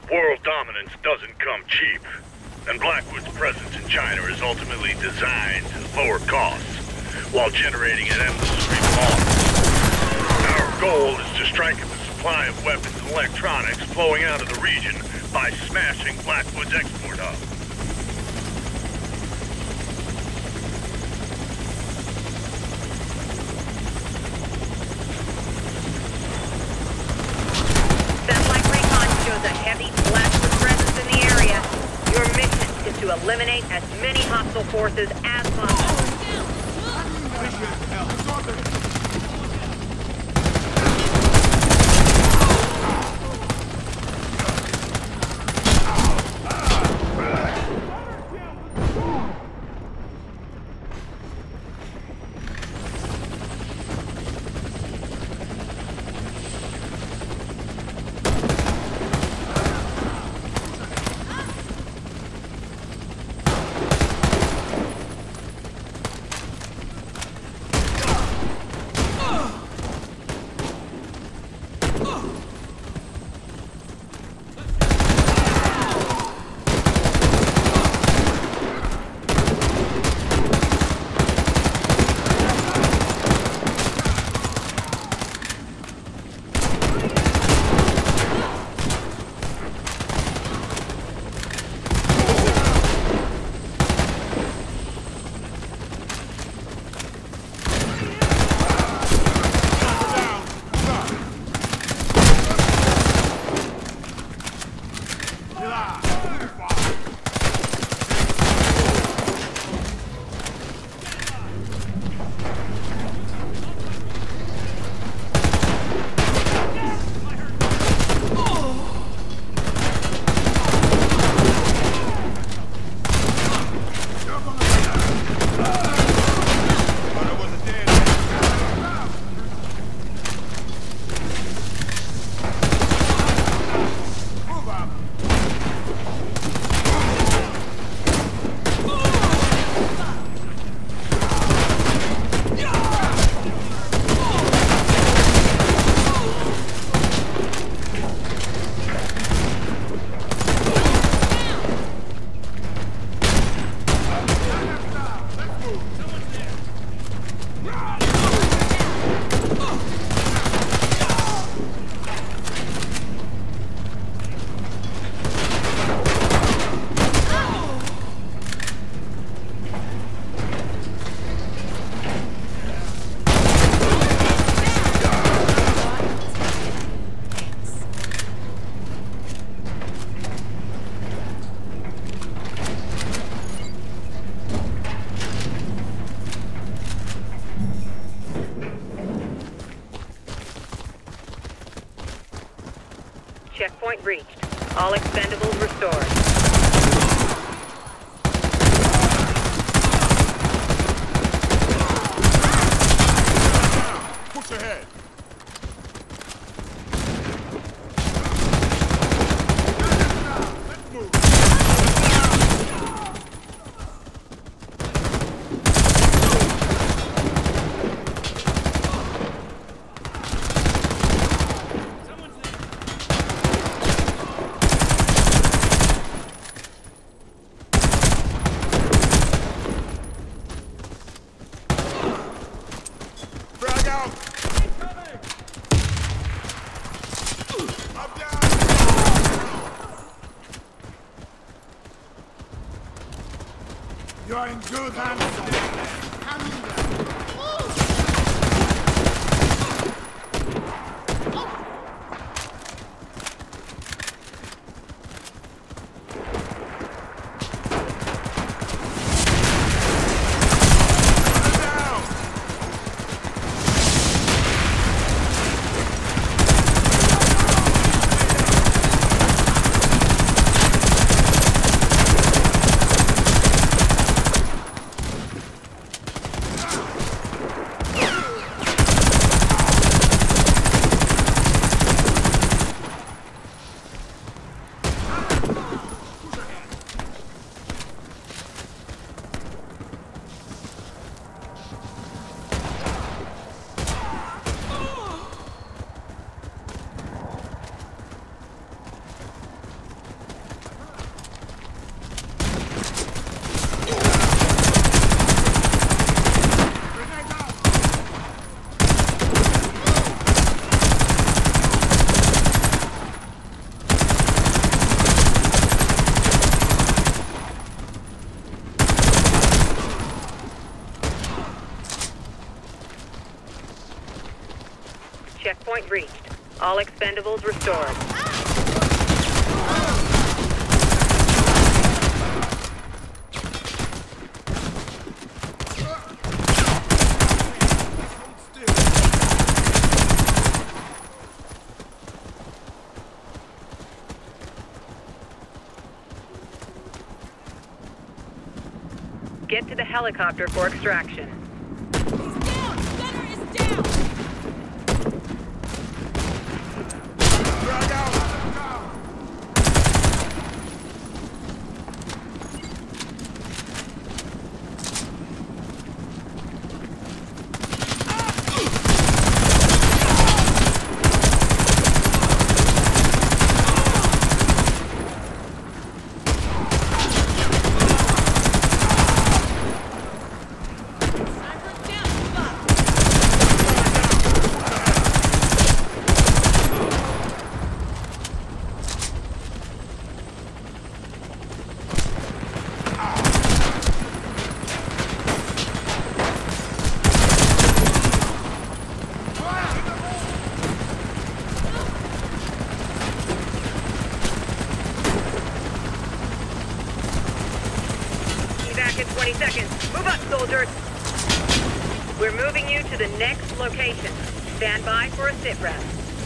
World dominance doesn't come cheap, and Blackwood's presence in China is ultimately designed to lower costs, while generating an endless stream of offers. Our goal is to strengthen the supply of weapons and electronics flowing out of the region by smashing Blackwood's export hub. A heavy Blackwood presence in the area. Your mission is to eliminate as many hostile forces as possible. Checkpoint reached. All expendables restored. Push ahead. Let's move. You're in good hands. Checkpoint reached. All expendables restored. Get to the helicopter for extraction. He's down! Gunner is down! Drag out! Back in 20 seconds. Move up, soldiers. We're moving you to the next location. Stand by for a sit rep.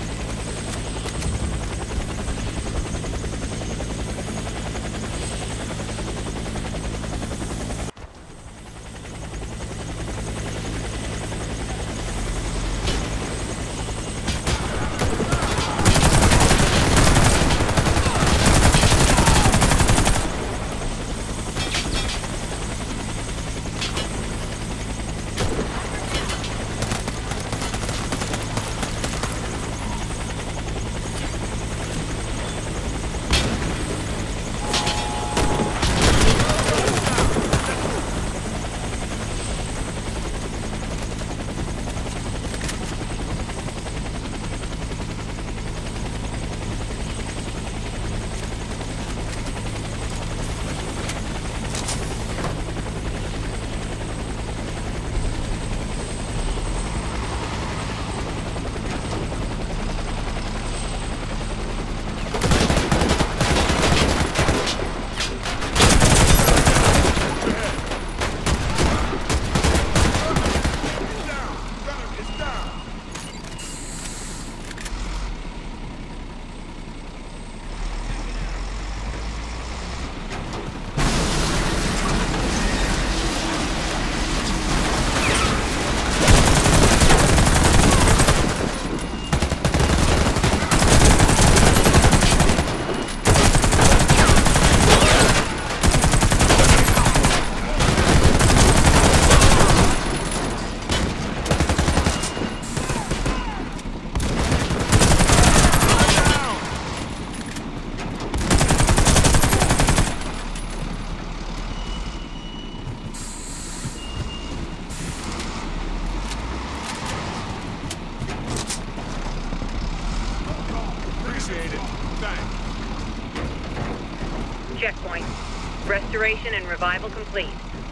Checkpoint. Restoration and revival complete.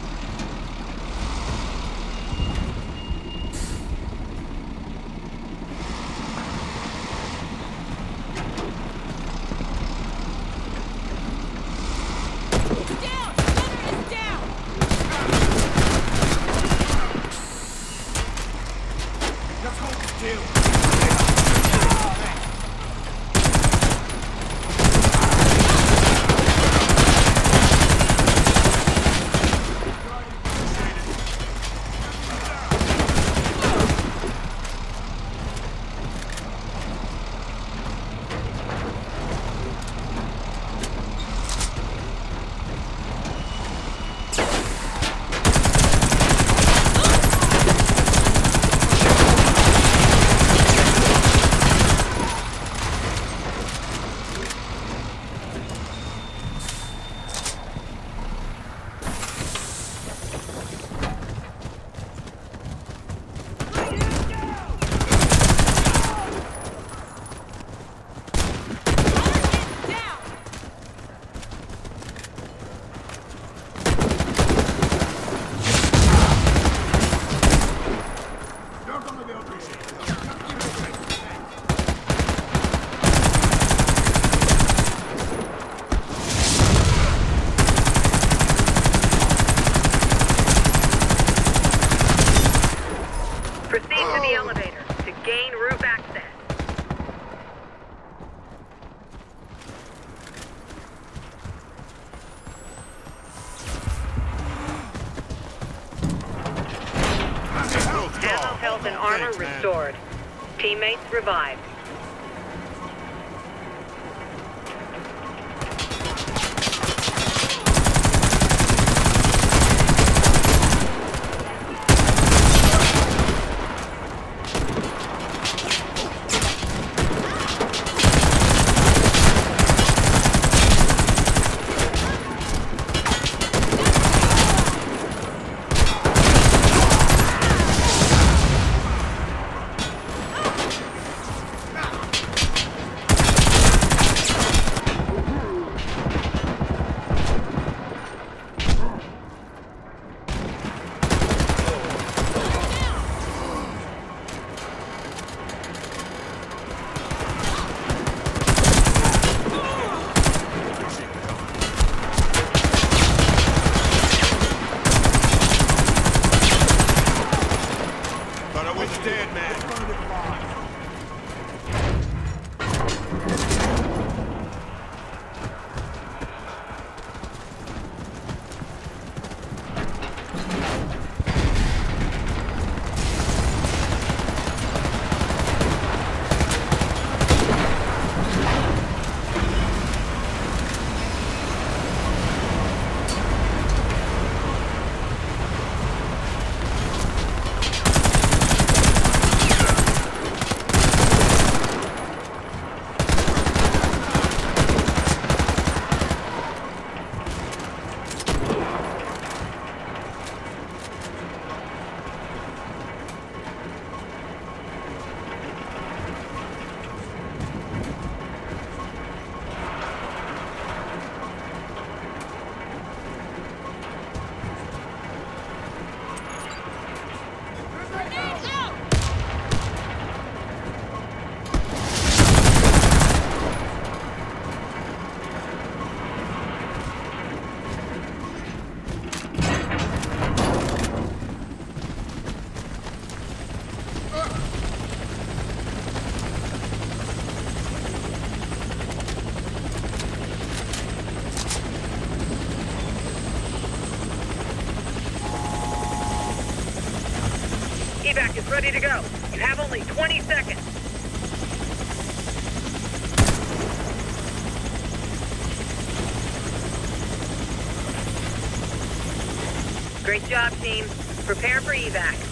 Down! Gunner is down! Let's hold still. Proceed to the elevator to gain roof access. Ammo, health, and armor restored. Teammates revived. Evac is ready to go. You have only 20 seconds. Great job, team. Prepare for evac.